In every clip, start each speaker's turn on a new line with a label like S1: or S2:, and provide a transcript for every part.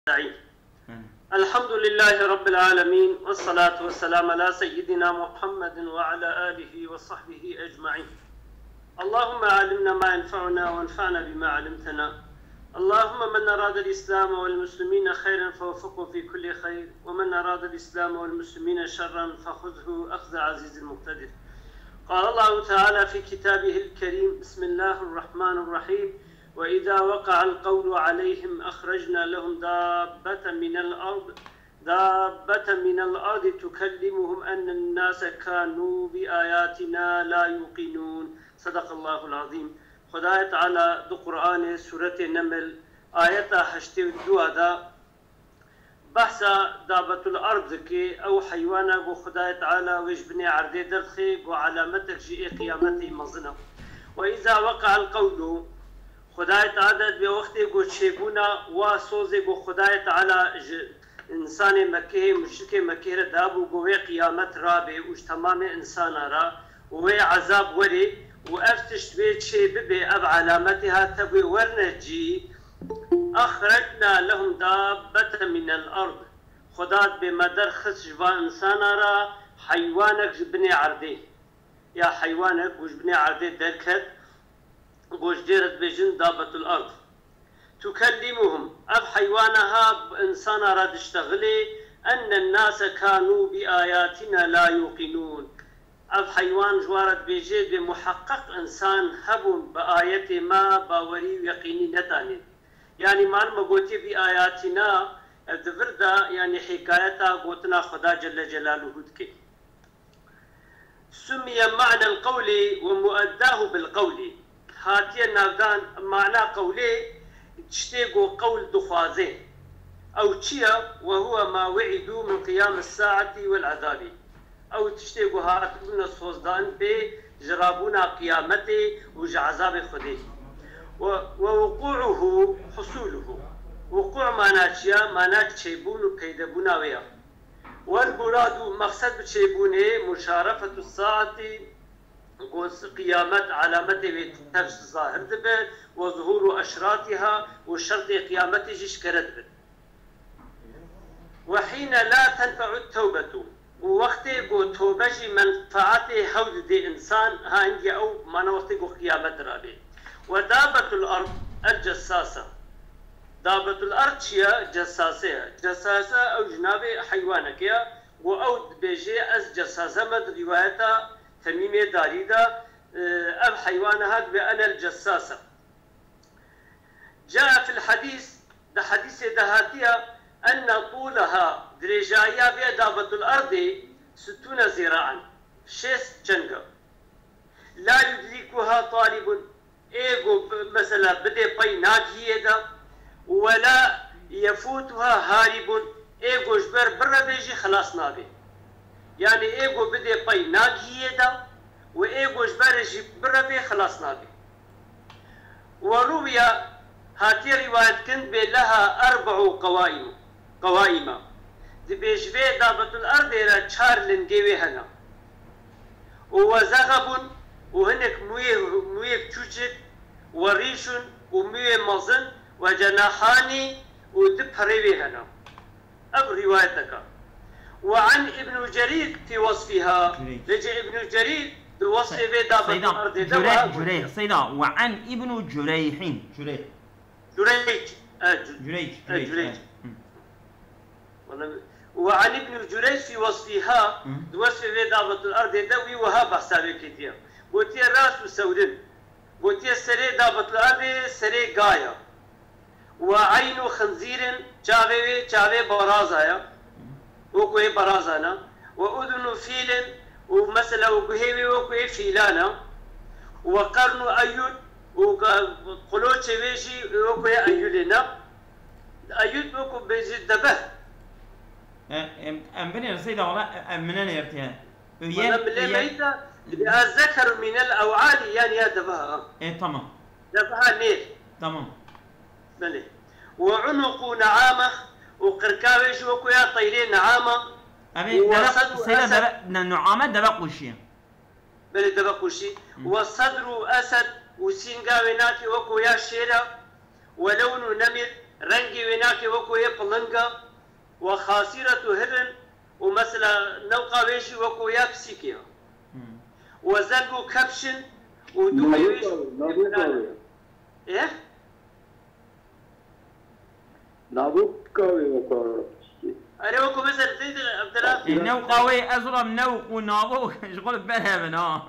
S1: الحمد لله رب العالمين والصلاة والسلام على سيدنا محمد وعلى آله وصحبه أجمعين. اللهم علمنا ما ينفعنا وانفعنا بما علمتنا. اللهم من أراد الإسلام والمسلمين خيرا فوفقه في كل خير، ومن أراد الإسلام والمسلمين شرا فخذه أخذ عزيز المقتدر. قال الله تعالى في كتابه الكريم: بسم الله الرحمن الرحيم: وإذا وقع القول عليهم أخرجنا لهم دابة من الأرض تكلمهم أن الناس كانوا بآياتنا لا يوقنون. صدق الله العظيم. خدای تعالی دو قرآن سورة نمل آیت 82 دا بحث دابة الأرض كي أو حيوانا قو خدای تعالی ويش بني عردي درخي قو علامتك جئي قيامتي مظنة. وإذا وقع القول خدای تعالی به وقتی گو چگونه و سوزه گو خدای تعالی انسان مکه مشرک مکه را دابو گوه قیامت را به اوش تمام انسان را و عذاب وری و افتشت به چه به اب علامتها تبوی ورنجی اخرجنا لهم دابة من الارض. خدای به مدر خص و انسان را حیوانک جبنی عرده یا حیوانک جبنی عرده درکت گوش دیرت بجن دابة الأرض تكلمهم أب حيوانها إنسان راد اشتغلي أن الناس كانوا بآياتنا لا يوقنون. أب حيوان جوارت بيجي بمحقق إنسان هبون بآيات ما باوري يقيني نتاني. يعني ما قوتي بآياتنا الدفردا يعني حكايتها قوتنا خدا جل جلاله دكي. سمي معنى القول ومؤداه بالقول. هاتي نافدان معنى قولي تشتيقوا قول دخوازي أو تشيا وهو ما وعدوا من قيام الساعة والعذاب، أو تشتيقوا هاتون الصوصدان بجرابونا قيامتي وجعذاب خدي. ووقوعه حصوله وقوع معنى تشيا معنى تشيبون كيدبونا ويا. والمراد مقصد تشيبونه مشارفة الساعة قوس قيامت علامته بتفس ظاهر دبل وظهور أشراطها وشرط قيامته جشكرت بل. وحين لا تنفع التوبة ووقت قو توبة منفعته حول دي إنسان ها عندي أو ما وقت قو قيامت رابي. ودابة الأرض الجساسة. دابة الأرض شيا جساسة أو جناب حيوانك يا وأو بيجي أز جساسة مد روايتها تميمية داريدا أب حيوانها بأنا الجساسة. جاء في الحديث ده حديث دهاتية أن طولها درجايا بأدابة الأرض 60 ذراعا 6 جنجة لا يدركها طالب إيغو مثلا بدي باي ناجية ولا يفوتها هارب إيغو جبر برا بيجي خلاص نابي. يعني ايغو بدي باي ناجيه دا و ايغو جبرجي بربي خلاص نابي. وروي هاتي رواية كنت لها 4 قوائم دي بيجبي دابة الأرض إلى تشار لنجيوي هنا وزغب وهنك مويه تشوشت وريش ومويه مظن وجناحان ودب هريوي هنا. أب روايتك. وعن ابن جرير في وصفها لجأ ابن جرير بوصف دابة الأرض
S2: جريح سيدا. وعن ابن جريح
S1: وعن ابن جريج في وصفها بوصف دابة الأرض دوي وها بحسابي كتير. قلت راس وسودن قلت سري دابة الأرض سري قايا وعين خنزير چاوي برازايا وكوي برازانا وأذن فيل ومثلا وكوي وكوي فيلانا وقرن أيود وقلوش ويشي وكوي أيودنا أيود وكو بيزيد دبه.
S2: أم بني رسيدة والله منين يرتيها؟
S1: الذكر من الأوعال يعني يا دبها.
S2: إيه تمام.
S1: دبها نيل.
S2: تمام.
S1: بلي. وعنق نعامة وقركاويش وكويا طيرين نعامة.
S2: سيدة نعامة دبق وشي.
S1: بلي دبق وشي. وصدر أسد وسينغاويناتي وكويا شيرا ولون نمر رنگي ويناكي وكو يبلنغا وخاصرة هرن ومثلا نوقا ويشي وكو يابسيكيا وزنبو كبشن ودوي ويشي ايه
S3: نابوكاوي وكو
S1: أنا وكو مثلا زيد عبد الله
S2: النوقاوي أزرم نوق ونابوك شغل بلها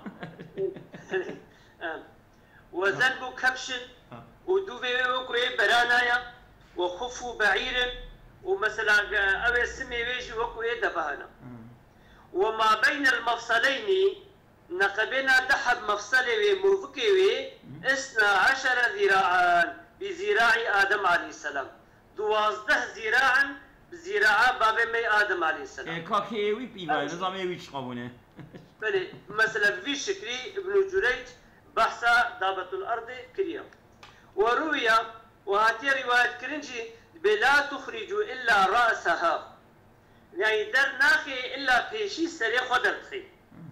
S1: وزنبو كبشن ودوي وكو برانايا وخفو بعير ومثلا أبي سمي ويجي وكو دبهنا وما بين المفصلين نقبنا دحب مفصلي وموفكي 12 ذراعا بذراع آدم عليه السلام 12 ذراعا بذراع باب مي آدم عليه السلام
S2: كاكيوي بيبا نظامي ويش قابونه
S1: بله مثلا في شكري ابن جريج بحث دابة الأرض كريم وروي وهاتي رواية كرنجي بلا تخرج إلا رأسها يعني در ناخي إلا بيشي سري خدر تخي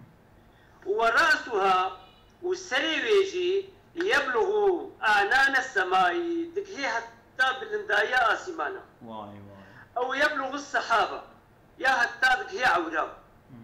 S1: ورأسها والسري ويجي يبلغ أعنان السماء دكهي حتى بالندايا آسمانا أو يبلغ السحابة يا حتى دكهي عورا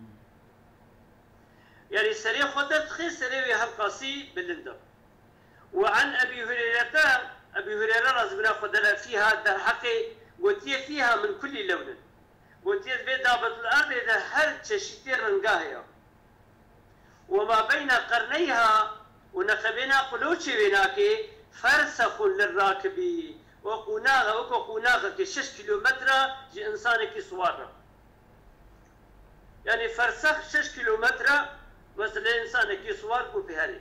S1: يعني سري خدر تخي سري ويهالقاسي بالندا وعن أبي هريرة رضي الله عنه فيها در حقي قلتي فيها من كل لون قلتي في دابة الأرض إذا هر تشتي رنقاها وما بين قرنيها ونقبنا قلوشي بيناكي فرسخ للراكب وقناغا وقناغا ك6 كيلومتر جي إنسانك سوارة يعني فرسخ 6 كيلومتر مثلا إنسانك سوار بهالي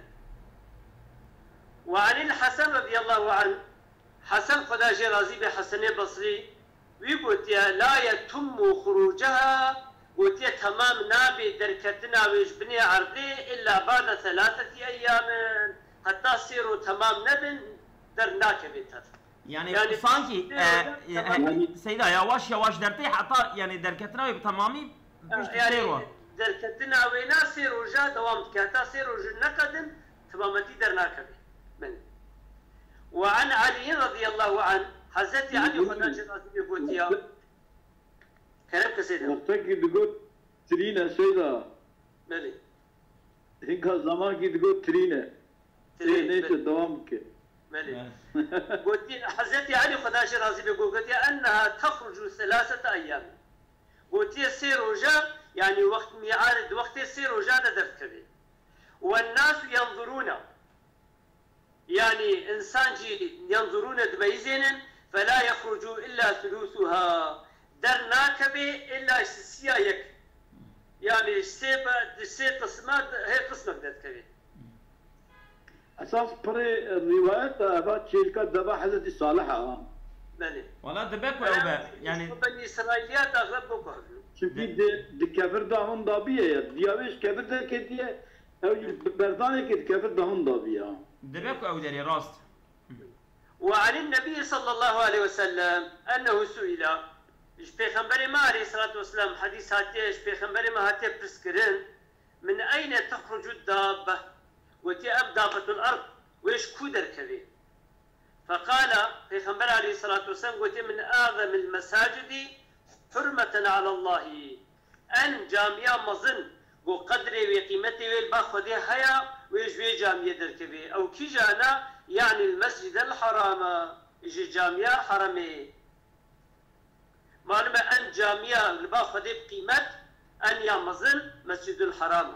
S1: وعن الحسن رضي الله عنه حسن خداجي رازي بحسن البصري ويقول لا يتم خروجها قلت تمام نابي دركتنا ويجبني عرضي إلا بعد 3 أيام حتى صيروا تمام نبن درناك بيتر
S2: يعني صانكي سيدا يواش درتي حتى يعني دركتنا بتمامي
S1: يعني دركتنا وينا سيروا جا دوام كاتا سيروا نقدم تمامتي درناك من وعن علي رضي الله عنه حزتي علي خداجي رازي يقول يا كلامك سيدا
S3: وقتك تقول ترينا سيدا
S1: مالي
S3: هيك زمان كي تقول ترينا نيش دوامك
S1: مالي قلت حزتي علي خداجي رازي يقول قلت انها تخرج 3 ايام قلت سير وجا يعني وقت ميعاد وقت سير وجا ندفكري والناس ينظرون يعني إنسان جي ينظرون دميزين فلا يخرج إلا ثلثها در ناكبه إلا سيايك يعني سي قسمات هي قسمة بدأت كبه
S3: أساس بري الروايات أبا تشيلكا دبا حضرت صالحة
S1: بله
S2: ولا دبك ولا يعني
S1: بني إسرائيليات أغلبكم
S3: çünkü de kafir dahun dabiye ya diyaveş kafir de kediye berdane kedi kafir dahun dabiye
S2: دبك أو دري راست
S1: وعن النبي صلى الله عليه وسلم أنه سئل پیغمبر ما عليه الصلاة والسلام حديث هاتيش پیغمبر ما هاتي برسكرين من أين تخرج الدابة وتي دابة الأرض ويش كودر كبير فقال پیغمبر عليه الصلاة والسلام وتي من أعظم المساجد حرمة على الله أن جامعة مظن وقدره وقيمته والباخذ هيا ويجوي جامعة دركبي أو كي جانا يعني المسجد الحرام يجي جامعة حرمي معلومة أن جامعة الباخذ بقيمة أن يمظن مسجد الحرام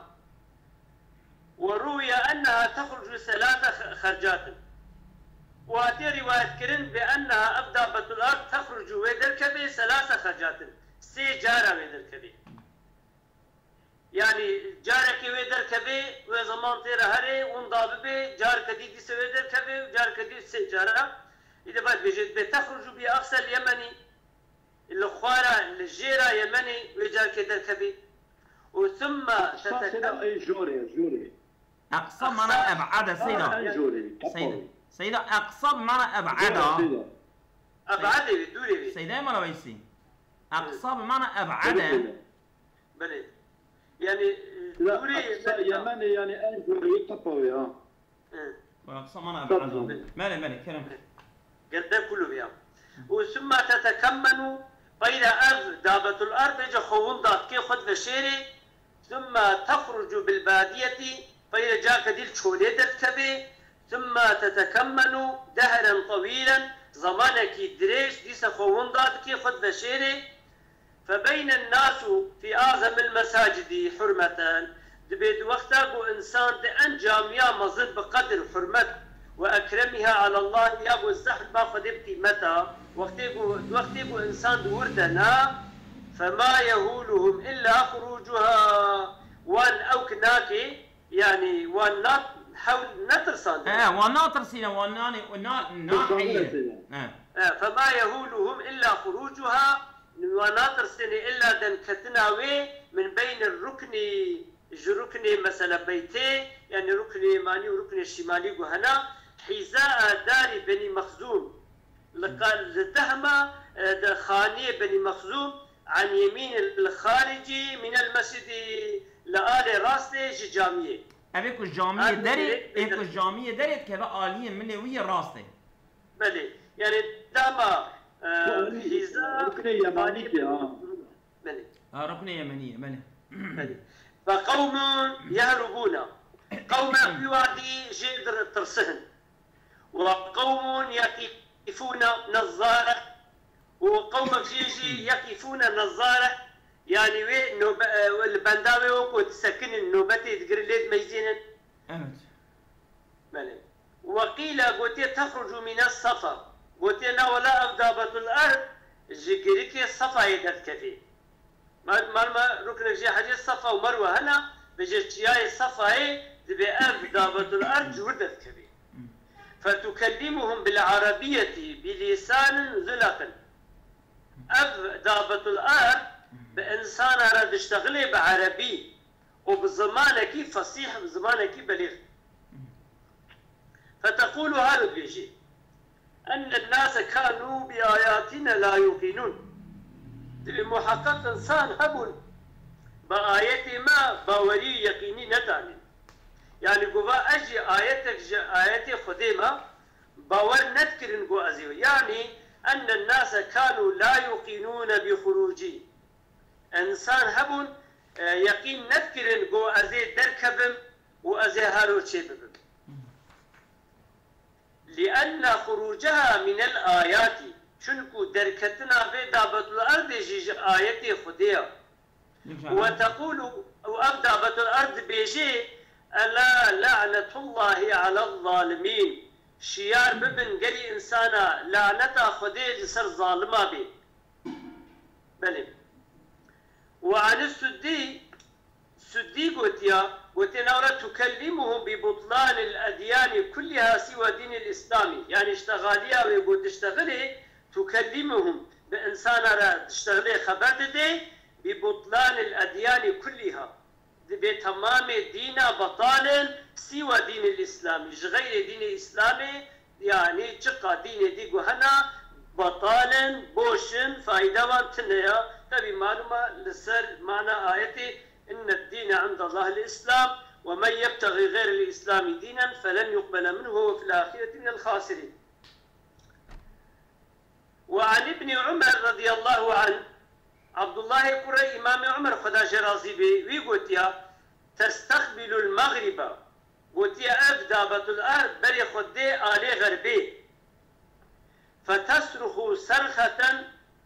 S1: وروي أنها تخرج 3 خرجات وهاتي رواية كرن بأنها أبدابة الأرض تخرج ويدركبي 3 خرجات 3 جارة ويدركبي يعني جارك ويدركبي وزمان تيرا هري ونداببي جار كديدي سويدركبي وجار كديد 3 جارة إذا بعد بيجي بتخرج بأقصى اليمني الخوارة الجيرة يمني وجار كدركبي وثم
S3: تتكلم أي جوري
S2: أقصى معنى أبعد سيدا سيدا أقصى معنى أبعد
S1: دوري
S2: سيدا ما لويسي أقصى بمعنى أبعد
S1: بلي يعني
S3: دوري يمني يعني أي جوري تطوي
S2: وأقصى معنى أبعد مالي كلام
S1: قدام كله بيام وثم تتكمن بين أرض دابة الأرض إجا خوون دات كي خد وشيري ثم تخرج بالبادية بين جاك ديل شولي دركبي ثم تتكمن دهرا طويلا زمانك دريش ديس خوون دات كي خد وشيري فبين الناس في أعظم المساجد حرمة دبيد وقتها إنسان دأن جامعة مظل بقدر حرمة وأكرمها على الله يابو الزحل ما خدبتي متى وقتي إنسان دوردنا فما يهولهم إلا خروجها وان أوكناكي يعني وان حول نترسان
S2: وان ناترسين وان ناحية
S1: فما يهولهم إلا خروجها وناترسين إلا دنكتناوي من بين الركن ركن مثلا بيتي يعني ركن يماني وركن الشمالي وهنا حذاء دار بني مخزوم لقال تهمة خانية بني مخزوم عن يمين الخارجي من المسجد لآل راسته جامية
S2: أبيكو الجامية دارت إيكو الجامية دارت كذا آلية من ويا راسته
S1: بلي يعني تهمة حذاء
S3: ركن يماني
S1: بلي
S2: ركن يمنية بلي
S1: فقوم يهربون قوم في وادي جدر ترسهن وقوم يقفون نظارة وقوم جيجي يقفون نظارة يعني وين البنداوي وكو تسكن النوبتي تقري ليد ميزين وقيل قلت تخرج من الصفا قلت ولا أفضابة الأرض جيكريك الصفا يدت كثير ما ركن جي حاجة الصفا ومروة هنا بجت جاي الصفا تبي أفضابة الأرض جوردت كبير فتكلمهم بالعربية بلسان زلق أفضابة الأرض بإنسان راد يشتغل بعربي وبزمانك فصيح بزمانك بليغ فتقول هذا بيجي أن الناس كانوا بآياتنا لا يوقنون محقق إنسان هبل بآياتي ما باوري يقيني نتاني يعني قوا أجي آياتي خديمة باور نذكر نقو أزيو يعني أن الناس كانوا لا يقينون بخروجي إنسان هبل يقين نذكر نقو أزي دركبم وأزي هارو تشيبم لأن خروجها من الآيات شنكو دركتنا في دابة الأرض جيج آياتي خدية وتقول وأبدابة الأرض بيجي ألا لعنة الله على الظالمين شيار ببن قلي إنسانا لعنة خدية لسر ظالمة بي بلي وعن السدي قلت نورا تكلمهم ببطلان الأديان كلها سوى دين الإسلامي يعني اشتغاليها ويقول تشتغلي تكلمهم بإنسان تشتغلي خبر دي ببطلان الأديان كلها بتمام دين بطال سوى دين الإسلامي غير دين الإسلامي يعني تقى دين دي هنا بطال بوشن فايدة وانتنيا تبي معلومة لسر معنى آيتي إن الدين عند الله الإسلام ومن يبتغي غير الإسلام دينا فلن يقبل منه وفي الآخرة من الخاسرين. وعن ابن عمر رضي الله عنه عبد الله قرى إمام عمر خدا جرازي بي ويقول يا تستقبل المغرب قلت يا أفدابة الأرض بري خدي آلي غربي فتصرخ صرخة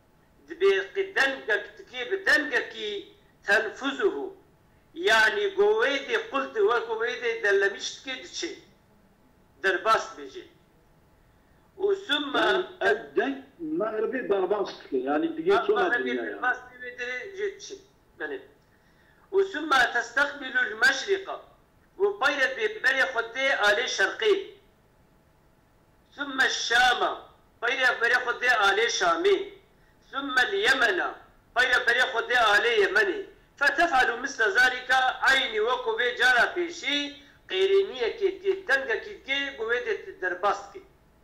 S1: بدنقك تكيب دنقك تنفذه يعني قويدي قلت وقويدي دلمشت كده شيء درباست بيجي وثم
S3: الدنق مغربي درباست يعني تجي شو
S1: مغربي درباست بيجي شيء وثم تستقبل المشرق وبيرت ببري خدي آلي شرقي ثم الشام بيرت بري خدي آلي شامي ثم اليمن بيرت بري خدي آلي يمني فتفعل مثل ذلك عيني وكوبي جارة بيشي قيرينية كي تنقى كي بويدة درباست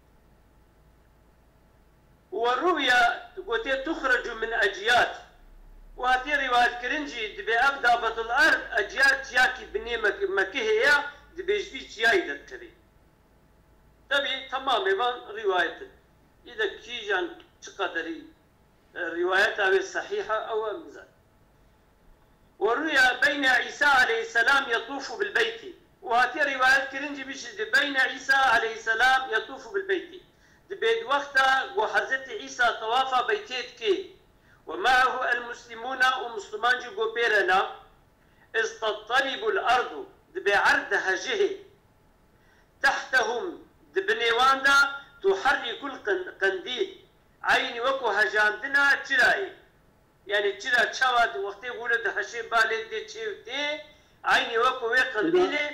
S1: والرؤيا تخرج من أجيات وهاتي رواية كرنجي دبي أبدابة الأرض أجيات ياكي بني مكيهية دبي جبيت ياي دكتري تبي تمام يبان رواية إذا كيجان قدري روايات أو الصحيحة أو مزال. وروي بين عيسى عليه السلام يطوف بالبيت، وهاتي روايات كرنجي بين عيسى عليه السلام يطوف بالبيت دبيد وقتا وحضرت عيسى طواف بيتيت كي ومعه المسلمون ومسلمان جو بيرنا استطرب الأرض دبي عرضها جهة تحتهم دبنيواندا تحرك القنديل عيني وكو هجاندنا تراي يعني ترى تشاود وقت يقول ده هشي بالي دي تشيوتي عيني وكو قنديله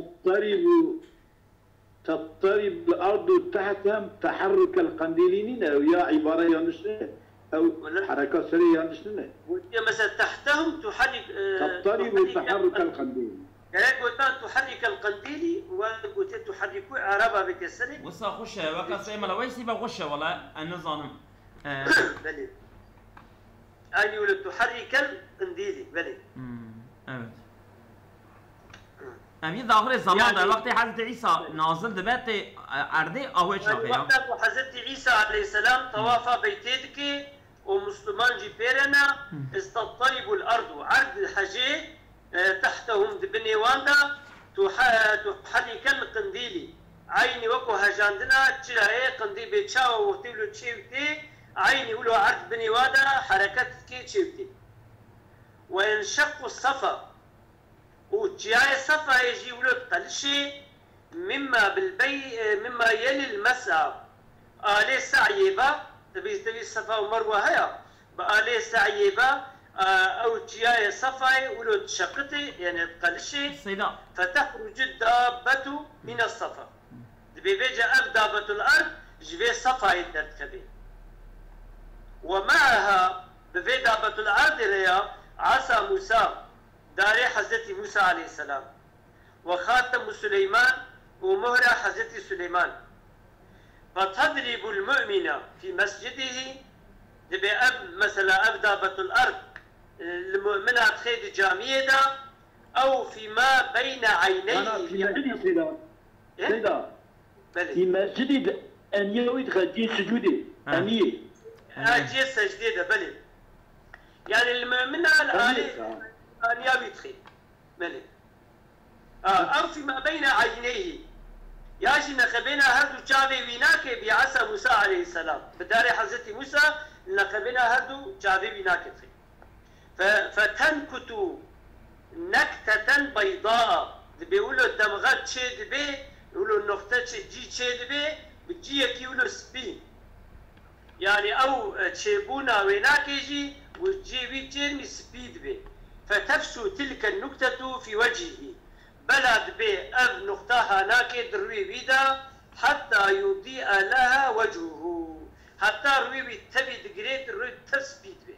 S3: تضطرب الأرض تحتهم تحرك القنديلين أو يا عبارة يا نشنة أو حركة سريعة نشنة
S1: مثلا تحتهم تحرك
S3: تضطرب تحرك القنديل
S1: يعني قلت تحرك القنديل وقلت تحرك عربة بكسرة
S2: وصا خشة وكا سيما لويسي بغشة ولا النظام
S1: بلي أن يقول تحرك القنديل بلي
S2: evet. أمي ظاهر الزمان ده وقت حضرت عيسى نازل دبات أرضي أو إيش نقيه؟
S1: وقت حضرت عيسى عليه السلام طواف بيتك ومسلمان جبيرنا استطرب الأرض عرض الحجي تحتهم دبنيواندا تحرك القنديل عيني وكو هجاندنا تشلاي قنديل بيتشاو وتبلو تشيوتي عيني ولو عرض بنيواندا حركتك تشيوتي وينشق الصفا وجاي الصفا يجي ولو تقلشي مما يلي المسعى آلي سعيبة تبي الصفا ومروة هيا بآلي سعيبة أو جاي الصفا ولو تشقتي يعني تقلشي فتخرج الدابة من الصفا تبي بيجي دابة الأرض جبي الصفا يترتكبي ومعها بفي دابة الأرض ريا عصا موسى داري حضرت موسى عليه السلام وخاتم سليمان ومهر حضرت سليمان فتضرب المؤمن في مسجده دبي مثلا دابة الأرض المؤمنة تخيد جامية أو فيما بين عينيه
S3: في مسجد سيدا في مسجد أن يدخل في سجوده أمير
S1: أجي السجدة بلي يعني المؤمنة الآلي أن يدخل بلي أو فيما بين عينيه ياجي نخبينا هردو جابي ويناك بعصا موسى عليه السلام بدار حضرت موسى نخبينا هردو جابي ويناك فتنكت نكتة بيضاء بيقولوا الدمغات شيد بي يقولوا النقطة جي شيد بي بتجي يقولوا سبين يعني أو تشيبونا ويناك يجي وتجي بيجي سبيد بي فتفشو تلك النكتة في وجهه بلد بي أب نقطها ناكي دروي بيدا حتى يضيء لها وجهه حتى روي بتبي دقريت روي تسبيد بي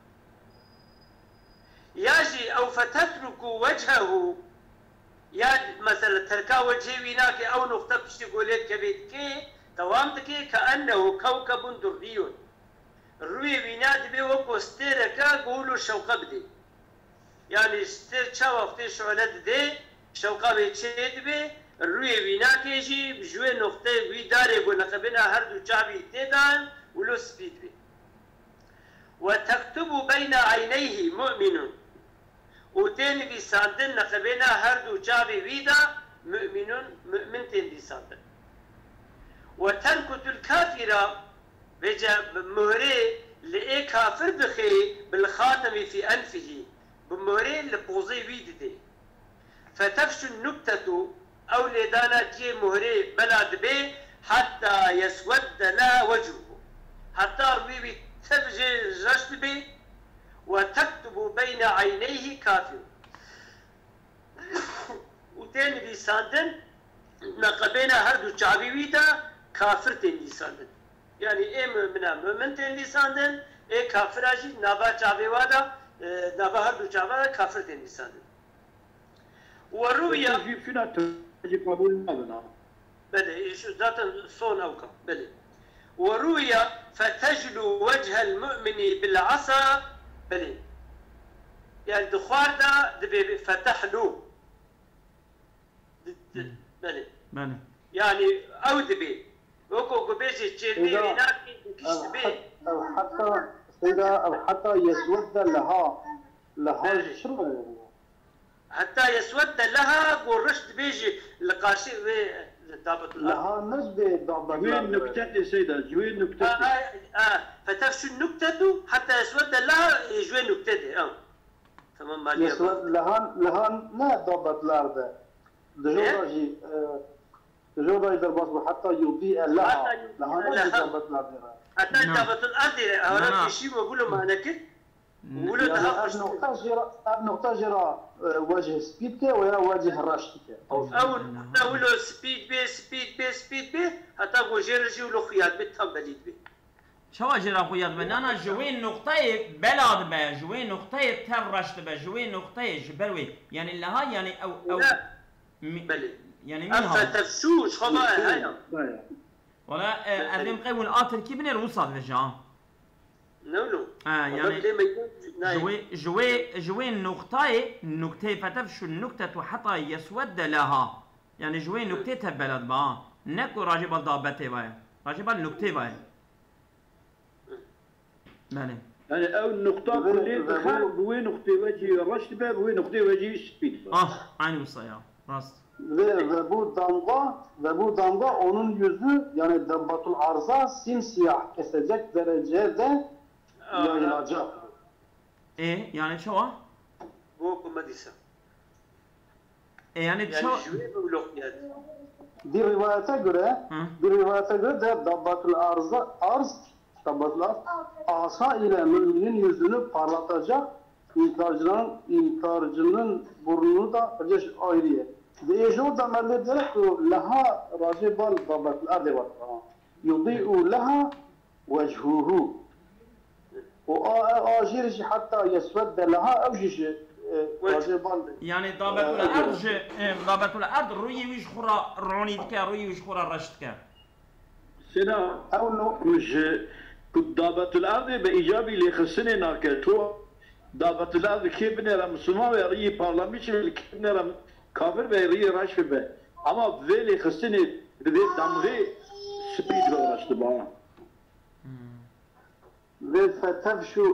S1: ياجي أو فتترك وجهه يا مثلا تركا وجهي ويناك أو نقطة بشتي قوليت كبيت كي توامتكي كأنه كوكب دري روي ويناد بي وكو ستيركا قولوا شوقة بدي يعني ستير شاوفتي شعلت دي شوقة بيتشيد بي الروي ويناك يجي بجوي نقطة ويداري قولنا قبنا هردو جابي تيدان ولو سبيد بي وتكتب بين عينيه مؤمن وتين بي ساندن نقبنا هردو جابي ويدا مؤمن تين بي ساندن وتنكت الكافرة بجا مهري لإي كافر بخي بالخاتم في أنفه بمهري لبوزي ويددي فتفشو النكتة أو لدانا جي مهري بلاد بي حتى يسود لا وجهه حتى روي تبجي رشد بي وتكتب بين عينيه كافر وتين بي ساندن نقبنا هردو شعبي ويدا كافر تين بي ساندن يعني ايه مؤمن تين بي ساندن ايه كافر اجي نابا شعبي وادا نابا هردو شعبي كافر تين بي ساندن وروي
S3: فينا تجي قبول مالنا
S1: بلي ذات صون اوكا بلي وروي فتجلو وجه المؤمن بالعصا بلي يعني دخوار دا دبي فتح له بلي
S2: بلي
S1: يعني او دبي وكو بيجي تشيلي هناك بيشتبه
S4: أو حتى سيدة أو حتى يسود لها شنو
S1: حتى يسود لها والرشد بيجي القاشي ضابط
S4: لها نسبة ضابط
S3: وين نكتة سيدة وين نكتة
S1: فتفشو النكتة حتى يسود لها جوي نكتة تمام مالي
S4: يسود لها لا ضابط الأرض دجوراجي دجوراجي درباس حتى يضيء لها نسبة ضابط الأرض
S1: حتى ضابط الأرض هذا الشيء بقوله معناك بقوله ده
S4: نقطة جرا وجه سبيدك ويا وجه راشدك
S1: أو نقوله سبيد بي حتى وجرجي ولو خيات بتقبليت بي
S2: شو اجرا خويا انا جوين نقطه بلاد با جوين نقطه ترشت با جوين نقطه جبروي يعني لها يعني او
S1: بلي
S2: يعني مين هذا
S1: تفشوش خبا هيا
S2: ولا ادم قيول اتر كي بن الوصل رجع
S1: نو
S2: يعني جوين نقطه فتفشو النكته حتى يسود لها يعني جوين نقطه بلد با نكو راجب الضابطه با راجب النقطه با
S3: يعني او النقطة كلية دخل بوين نقطة وجه رشد باب بوين نقطة وجه سبيد
S2: aynı usta ya rast
S4: ve bu damga onun yüzü yani dambatul arza simsiyah kesecek derecede yayılacak.
S2: Yani çoğu?
S1: Bu kumadisa.
S2: Yani çoğu
S4: bir rivayete göre de dambatul asa ile müminin yüzünü parlatacak, inkarcının burnunu da ayrıya. Dejo da melle derek laha racibal dabatul ardı var. Yudi'u laha vejhuhu. O ajirci hatta yesvedde laha evcici racibal.
S2: Yani dabatul ard ruyi viş khura ronidke ruyi viş khura raştke.
S3: سنا مش ضابط الارض بايجابي اللي يخصني هناك تو ضابط الارض كيف بنرى مسلمان ويري بارلمانش كيف بنرى كافر ويري راشف به اما ذي يخصني ذي دمغي سبيد وراشت با
S4: فتفشو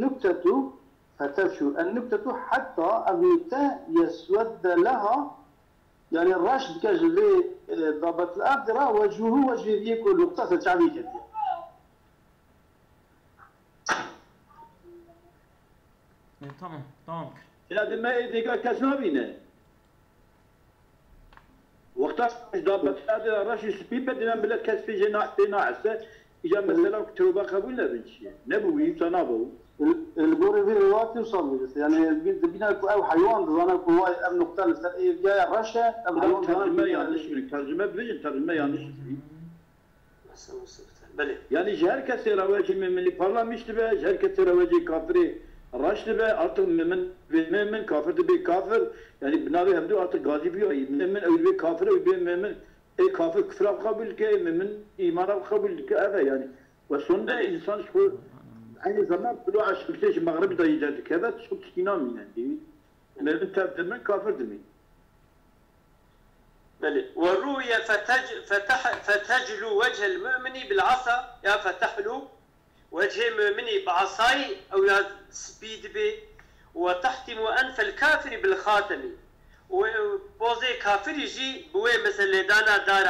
S4: النكتة حتى النكتة يسود لها يعني الراشد كجلي ضابط الأرض راه وجهه وجه يكون نقطة الشعبية
S2: tamam.
S3: هذا ما يديك كسنابينه وقتها ضابط الأرض راشد سبيد بدنا بلاد كسب جناح عسى إجا مثلا كتوبة قبول نبنشي نبوي تنابو
S4: الجوري في روايات يوصل يعني بينا أو حيوان ظنا كواي أم نقطة الفرقية جاية رشة أم
S3: ترجمة yanlış bir ترجمة بيجي ترجمة yanlış yani herkes ravaji mümini parlamıştı be herkes ravaji kafiri raştı be artık mümin kafirdi be kafir yani binavi hem de artık gazi bir mümin öyle kafir öyle mümin kafir küfür kabul ki mümin imana kabul ki evet yani ve sonunda insan şu aynı zaman bu aşkı mağrib da yiyecek evet çok inanmıyor değil mümin tebdilmen kafir değil
S1: بلي والرؤية فتجلو وجه المؤمن بالعصا يا فتحلو وجه المؤمن بعصاي أو يا سبيد بي وتحتم أنف الكافر بالخاتم وبوزي كافر يجي بوي مثل لدانا دار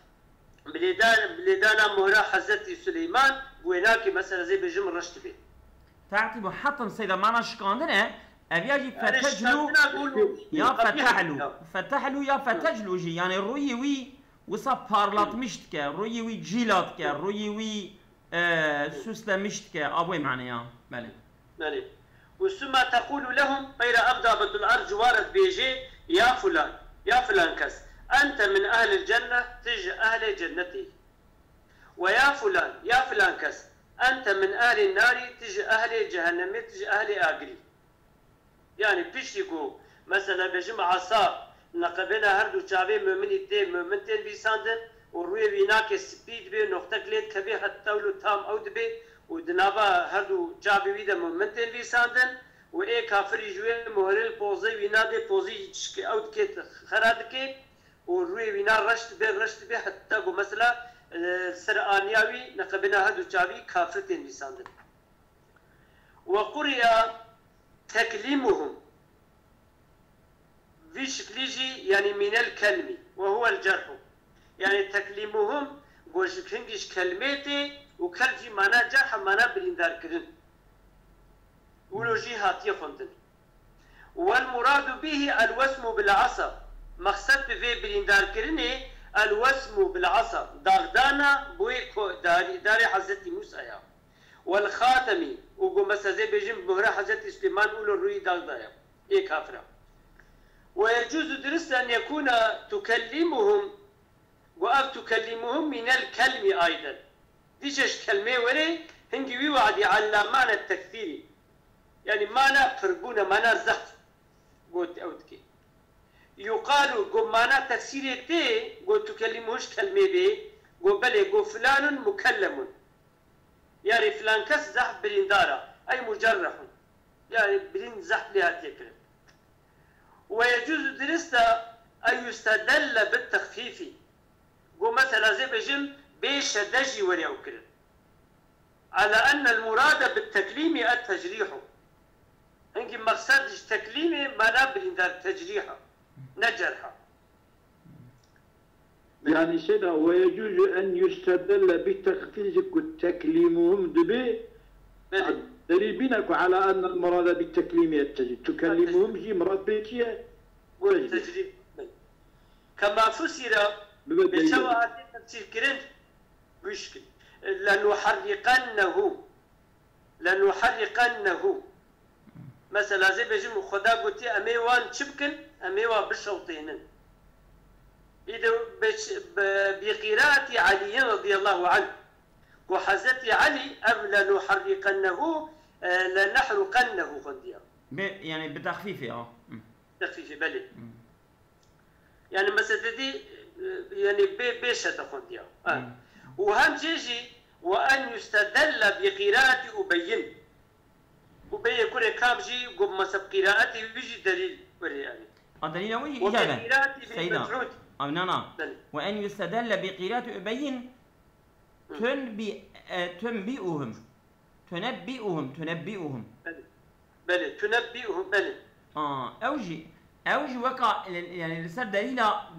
S1: بلدانا مهرة حزت سليمان بويناكي مثلا زي بجم رشت بي
S2: تعتبر حتى سيدا معنا شكاندنه أبيجي فتجلو يا فتحلو يا فتجلو جي يعني روي وي وصا بارلات مشتك روي وي جيلاتك روي وي سوسلا مشتك أبوي معنى يا
S1: بلي وثم تقول لهم غير أبضابة الأرض وارد بيجي يا فلان كس أنت من أهل الجنة تج أهل جنتي ويا فلان كس أنت من أهل النار تج أهل جهنم تج أهل آقري يعني بيشيكو مثلا بجمع عصا نقبنا هردو شعبي مؤمنتين بيساندن وروي بيناك سبيد بي نقطة كليت كبير حتى ولو تام أود بي ودنابا هردو شعبي بيدا مؤمنتين بيساندن وإيه كافر يجوي مهرل بوزي بينادي بوزي أود كيت خراد كي وروي بينا رشت بي حتى مثلا سرآنياوي نقبنا هدو جاوي كافرتين لساندن وقرئ تكليمهم في شكليجي يعني من الكلمة وهو الجرح يعني تكليمهم قوش كنجش كلماتي وكلجي مانا جرح مانا بريندار كرن ولوجي هاتي خندن والمراد به الوسم بالعصا مقصد في بريندار كرني الوسم بالعصا داغدانا بويكو داري حضرت موسى يا والخاتمي وقو مسازي بيجم مهرة حضرت سليمان أولو الروي داغدايا إيه كافرة ويجوز درست أن يكون تكلمهم وأف تكلمهم من الكلمة أيضا ديشش كلمة وري هنجي وعدي على معنى التكثيري يعني معنى فرقونا معنى زخف قلت أودكي يقال قو معنى تكثيري تي قو تكلموش كلمة بي قو بلي قو فلان مكلم يعني فلان كس زحف بريندارا أي مجرح يعني برين زحف لها تكلم ويجوز درست أن يستدل بالتخفيف قو مثلا زي بجم بيش دجي وريا وكرن على أن المراد بالتكليم التجريح هنجي مقصد تكليمي ما نابل دار تجريحه نجرحه
S3: يعني سيدا ويجوز أن يستدل بالتخفيف تكليمهم دبي دريبينك على أن المراد بالتكليم التجريح تكلمهم جي مراد بيتيه
S1: والتجريح كما فسر بسواء تفسير كرنت مشكل لنحرقنه مثلا زي بيجم خدا قلتي أميوان تشبكن أميوان بالشوطين إذا بقراءة علي رضي الله عنه وحزت علي أم لنحرقنه لنحرقنه خنديا
S2: يعني بتخفيف
S1: تخفيف بلي يعني مثلا دي يعني بيشة خنديا وهم جيجي وأن يستدل بقراءة أبين وبين كل كامجي قم مسب قراءته بيجي دليل ورياني
S2: دليل وجه إجابة سيدنا نعم وأن يستدل بقراءة أبين تنبئهم
S1: بلى تنبئهم بلى
S2: أوجي وقع يعني لسر دليل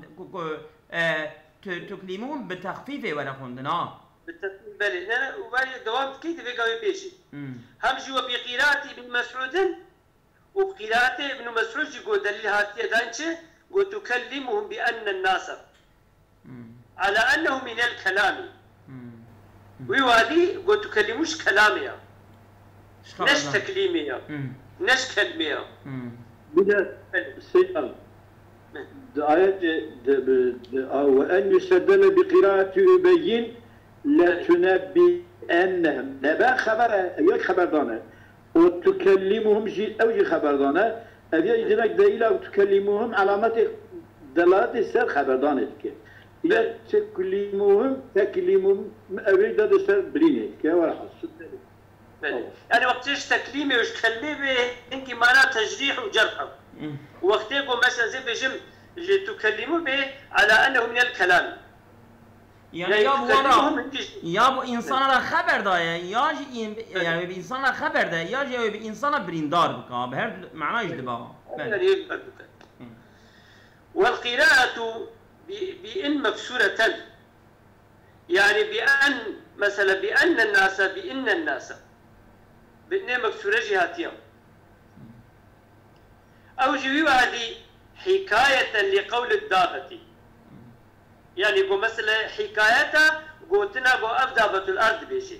S2: تكلمون بتخفيف ولا خندنا
S1: بالتخفيف بلى أنا وبعد دوام كيف بيجاوب بيجي هم جوا بقراءة ابن مسعود وبقراءة ابن مسعود يقول دليل هاتي دانشة وتكلمهم بأن الناس على أنه من الكلام ويوادي وتكلموش كلاميا نش تكليميا نش كلميا
S3: بدأ سيئا آيات وأن يستدل بقراءة يبين لا تنبئنهم نبا خبر دانا وتكلمهم جي أو جي خبر دانا أبي يجينك دليل وتكلمهم علامات دلالة السر خبر دانا يا تكلمهم أريد هذا السر برينه كيف راح
S1: يعني وقتش تكليمي وش كلمي إنك معناه تجريح وجرح وقتكم مثلا زي بجم تكلموا به على أنه من الكلام
S2: يعني يابو إنسان را خبر دايه يعني بإنسان را خبر دايه يا بإنسان بريندار بكا بهر معناه يجدبا
S1: والقراءة بإن مكسورة يعني بأن مثلا بأن الناس بإن الناس بإن مكسورة جهاتية أو جويو هذه حكاية لقول الدابة يعني قو مثلا حكايتها قوتنا قو أفدابة الأرض بيشي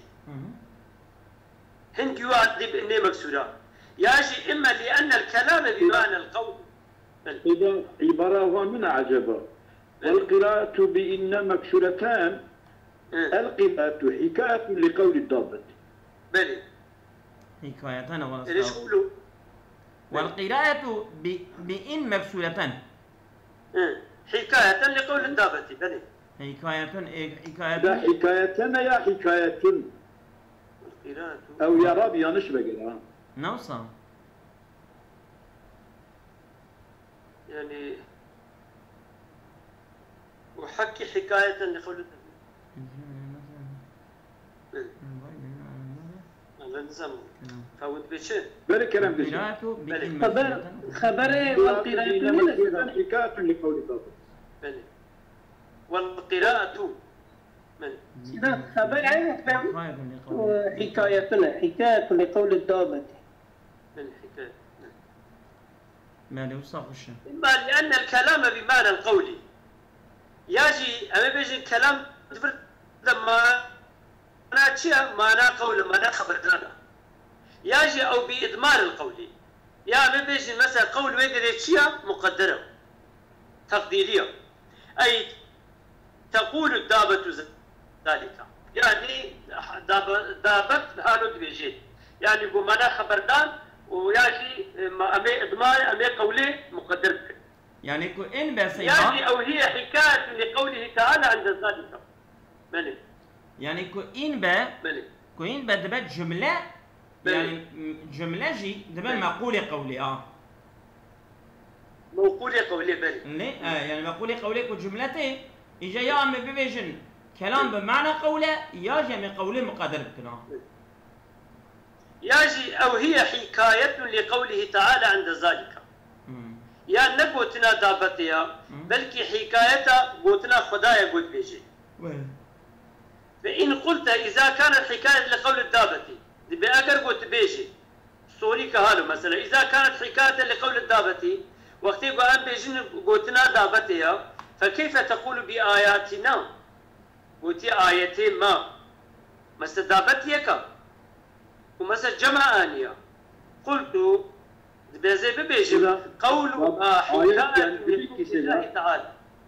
S1: هن جويو هذه بإن مكسورة ياجي إما لأن الكلام بمعنى القول
S3: إذا عبارة من عجبة والقراءة بإن مكسورتان القراءة حكاية لقول الضابط
S2: بلي حكايتان
S1: ليش قولوا
S2: والقراءة بإن مكسورتان
S1: حكاية لقول الضابط بلي
S3: لا حكايتان يا حكاية أو يا رب يا نشبه
S2: نوصل
S1: يعني وحكي حكاية لقول الضابط نظام فوت بشيء
S3: بل كلام بشيء
S2: قراءته
S5: خبر والقراءة من
S3: حكاية لقول الضابط
S1: والقراءة من
S5: خبر حكاية لقول الضابط
S1: من حكاية
S2: ما نوصف الشيء
S1: إما لأن الكلام بمعنى القولي يجي أما بيجي الكلام لما أنا شيء معنى قول معنى خبر دانا يجي أو بإدمار القولي يا أما بيجي مثلا قول ويدري شيء مقدرة تقديرية أي تقول الدابة ذلك يعني دابت هذا بيجي يعني يقول معنى خبر دان ويجي أمي إدمار أمي قولي مقدر
S2: يعني كو إن بس
S1: يعني أو هي حكاية لقوله تعالى عند ذلك ملك
S2: يعني كو إن با دبت جملة يعني جملة جي دبت مقولة قولي
S1: موقولة قولي بلي
S2: ليه يعني مقولة قولي كو جملتين إجا يا أمي ببيجن كلام بمعنى قولة يا جمع قولي مقدر بكنا
S1: يجي أو هي حكاية لقوله تعالى عند ذلك يا نقوتنا دابتها بلكي حكايتها قوتنا خدايا قوت بيجي فإن قلت إذا كانت حكاية لقول الدابة بأجر قوت بيجي سوري كهالو مثلا إذا كانت حكاية لقول الدابة وقت يقول بيجي قوتنا دابتها فكيف تقول بآياتنا قوتي آيتين ما مثل دابتيك ومثل جمع آنية قلت بيجي بيجي قولها حكاية لله تعالى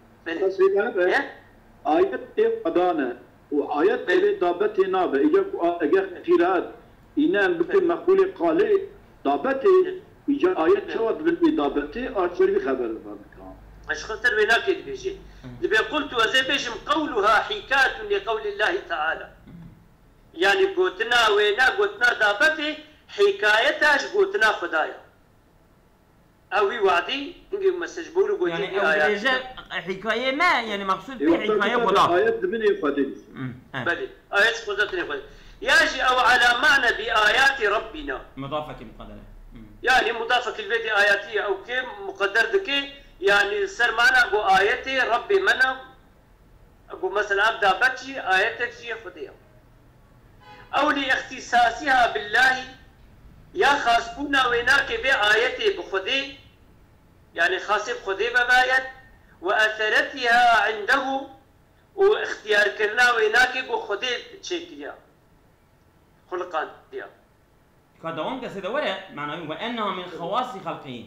S3: آية قدانة وآيات دابت نابة إجا قراءات إنام بكل مقولة قالة دابته إجا آيات شوات بالإدابته أرسل بخبر ذلك
S1: مش خطر بيناك بيجي دبي قلت وزي بيجي قولها حكاية لقول الله تعالى يعني قوتنا وينا قوتنا دابته حكايتها قوتنا خدايا أوي وعدي إنجي مسجبول قوتي
S2: يعني آيات حكاية ما يعني مقصود به حكاية خدا
S3: آيات بني خديس
S1: بلي آيات خدتني خديس يجي أو على معنى بآيات ربنا
S2: مضافة مقدرة
S1: يعني مضافة البيت آياتية أو كي مقدر دكي يعني سر معنى أبو آياتي ربي منا أبو مثلا أبدا بتشي آياتك شيء خديها أو لاختصاصها بالله يا خاصبونا ويناك بآياتي بخدي يعني خاصب خدي بآيات وأثرتها عنده واختيار كرنا ويناك بخدي تشيكيا خلقان ديا
S2: كدوام كسيدة ورا معناه وأنها من خواص خلقه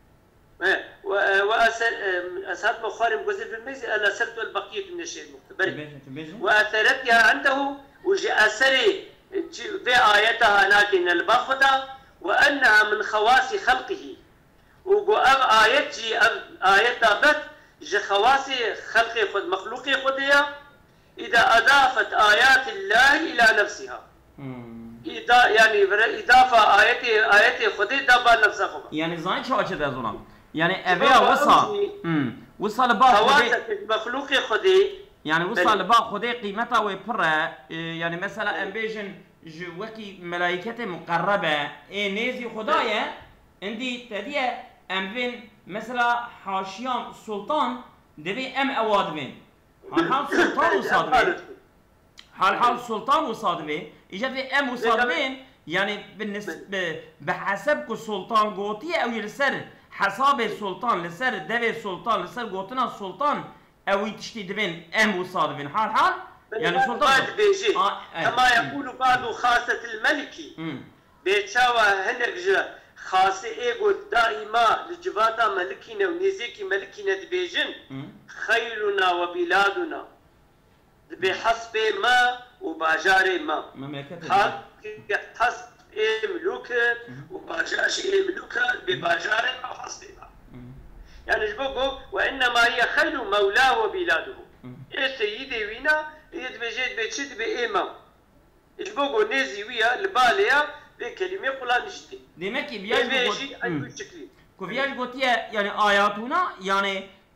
S1: وأسهل بخاري مقصد في الميزي أنا أسرت البقية من الشيء المختبر وأثرتها عنده وجي أثري بآياتها لكن البخدة وأنها من خواص خلقه وقو أب آياتي آياتها بت جي خواص خلقه خد مخلوقي خدية إذا أضافت آيات الله إلى نفسها يعني إضافة آياتي خدي دابا نفسها
S2: يعني زين شو أشد أزونا يعني أبيها وصل لبا
S1: خواص مخلوقي خدي
S2: يعني وصل لبا خدي قيمتها وبرة يعني مثلا أمبيجن وكي ملائكة مقربة نيزي خدايا عندي تديه أمبين مثلا حاشيان سلطان دبي أم أواد بين حال سلطان وصاد بين حال سلطان وصاد بين إجا في أم وصاد بين يعني بالنسبة بحسب كو سلطان قوتي أو يلسر حساب السلطان لسر دبي السلطان لسر قوتنا السلطان أو يتشتي دبين أم وصاد بين حال يعني سلطان
S1: بيجي كما يقول بعض خاصة الملكي بيتشاوى هنك خاصة إيجو دائما لجباتا ملكينا ونيزيكي ملكينا دبيجن خيلنا وبلادنا بحسب ما وباجار ما حسب ملوك وباجاش ملوك بباجار أو حسب ما يعني جبوكو وإنما هي خيل مولاه وبلاده إيه سيدي وينا يدبجيت بيتشد بإيما جبوكو نيزي ويا الباليا بكلمة قلا نشتي
S2: demek ki biyaj كوفياج قوتيه يعني آياتنا يعني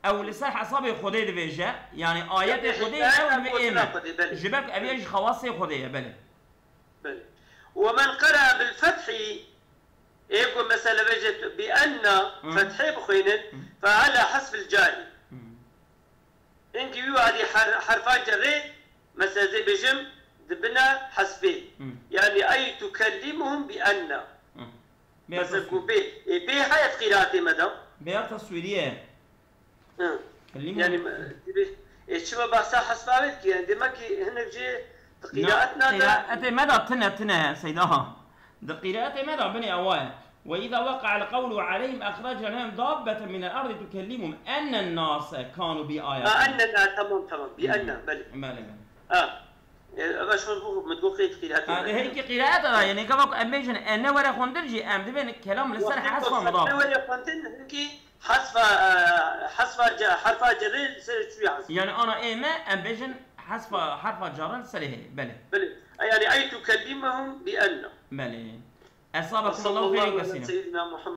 S2: او لسر حساب خدي دبيجه يعني ايات خدي او بإيمة جبك ابيج خواص خدي بله
S1: بله. ومن قرأ بالفتح يقول مثلا بجت بأن فتحي بخينن فعلى حسب الجاري إنك يوعدي حرفان جري مثلا زي بجم دبنا حسبين يعني أي تكلمهم بأن مثلا بي حياة قراءتي مدى
S2: بيات تصويرية
S1: يعني شو بحثها حسبابك يعني دمك هنا جي قراءتنا
S2: قراءتي مدى تنا سيدها قراءتي مدى بني أوائل وإذا وقع القول عليهم أخرجنا لهم دابة من الأرض تكلمهم أن الناس كانوا بآياتنا
S1: أن الناس تمام بأن بلي باش متقول قراءتي
S2: هيك قراءتها يعني كما أميجن أن ولا خندرجي أم دبن كلام لسه حسب مضاف
S1: أن ولا خندرجي هيك حسب حرف جر شو
S2: يعني أنا إيما أميجن حسب حرف جر سره بله
S1: يعني أي تكلمهم بأن
S2: بله أصابكم الله خير كثيرا
S1: سيدنا محمد